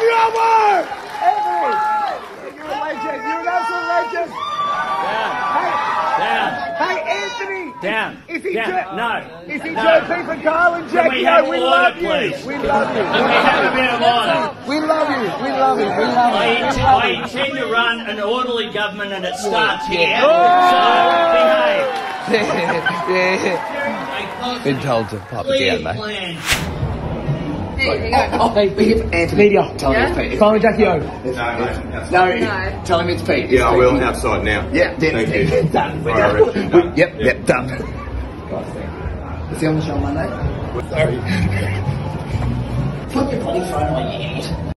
Anthony! You're a legend. You're an absolute legend. Hey, Anthony! Down. If he Down. No. If he joke for Carl and Can we Jackie, have we order, love you. please? We love you. Can we have a bit of order? We love you. We love you. We love you. I intend to run an orderly government and it starts here. So behave. Been told to pop it down, mate. Plan. Anthony, media. Tell him it's Pete. Carl and Jackie O. No, tell him it's Pete. Yeah, I will. Outside now. Yeah, Thank you. done. All right, Richard, done. Yep, done. Is he on the show Monday? Sorry. Put your bloody phone on your head.